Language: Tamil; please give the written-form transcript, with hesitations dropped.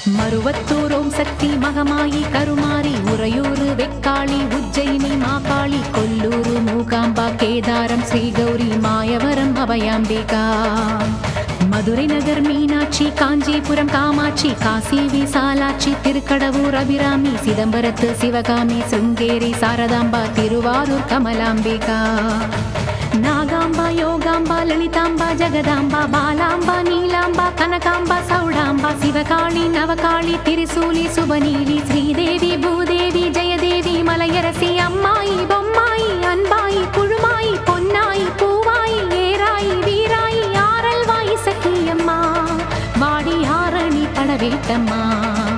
மருவத்தூர் ஓம் சக்தி மகமாயி கருமாரி உறையூர் வெக்காளி உஜ்ஜயினி மாகாளி கொல்லூர் மூகாம்பா கேதாரம் ஸ்ரீகௌரி மாயவரம் அபயாம்பிகா மதுரை நகர் மீனாட்சி காஞ்சிபுரம் காமாட்சி காசி விசாலாட்சி திருக்கடவூர் அபிராமி சிதம்பரத்து சிவகாமி சிருங்கேரி சாரதாம்பா திருவாரூர் கமலாம்பிகா நாகாம்பா யோகாம்பா லலிதாம்பா ஜெகதாம்பா பாலாம்பா நீலாம்பா கனகாம்பா சௌடாம்பா சிவகாளி நவகாளி திரிசூலி சுபநீலி ஸ்ரீதேவி பூதேவி ஜெயதேவி மலையரசி அம்மாயி பொம்மாயி அன்பாயி குழுமாயி பொன்னாயி பூவாயி ஏராயி வீராயி ஆரல்வாயி சக்கியம்மா வாடி ஆரணி படவேட்டம்மா